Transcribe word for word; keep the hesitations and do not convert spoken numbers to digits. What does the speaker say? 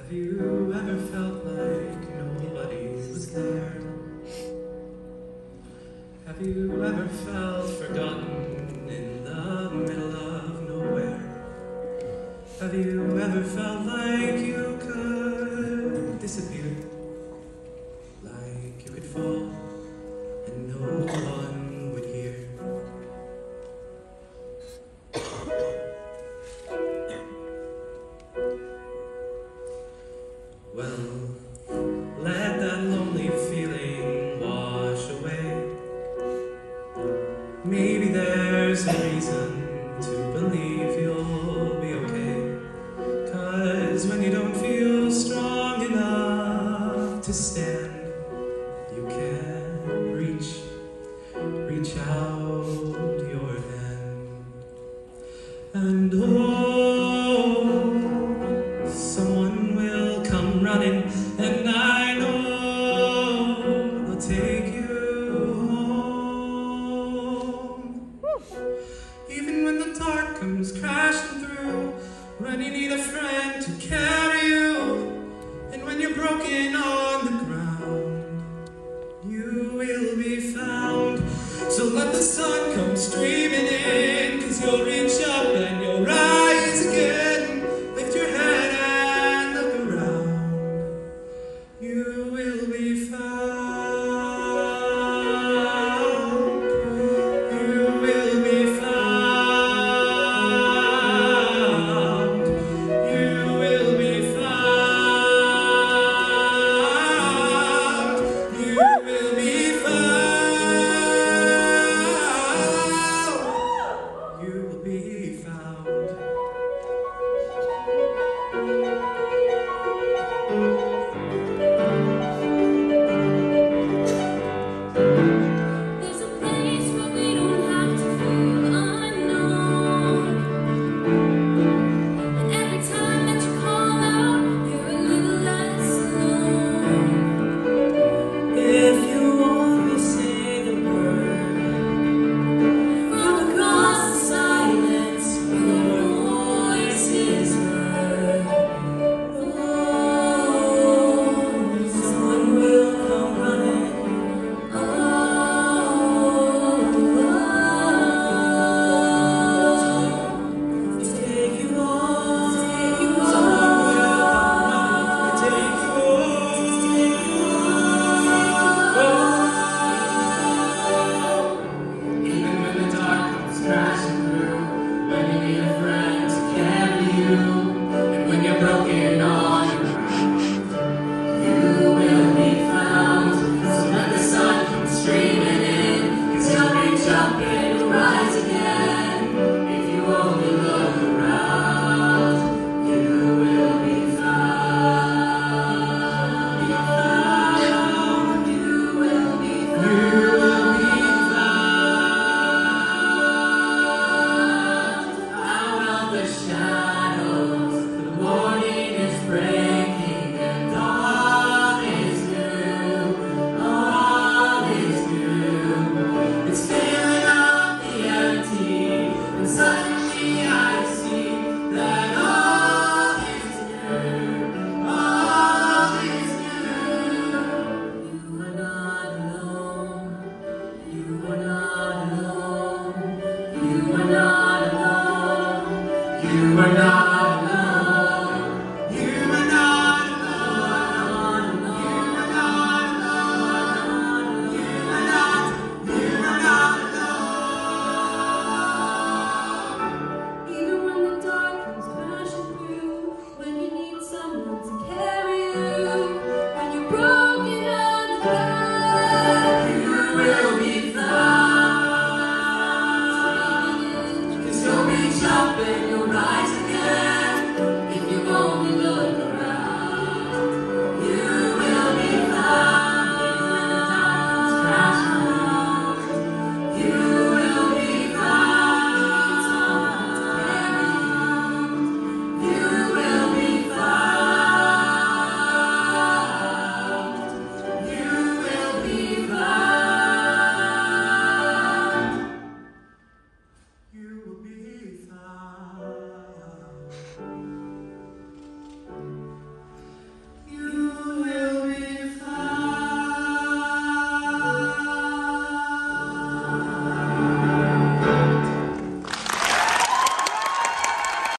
Have you ever felt like nobody was there? Have you ever felt forgotten in the middle of nowhere? Have you ever felt like you could disappear? Like you could fall and no one would hear? Well, let that lonely feeling wash away. Maybe there's a reason to believe you'll be okay. 'Cause when you don't feel strong enough to stand, you can reach, reach out your hand. And oh, someone will come running, and I know they'll take you home. Even when the dark comes crashing through, when you need a friend to carry you, and when you're broken on the ground, you will be found. So let the sun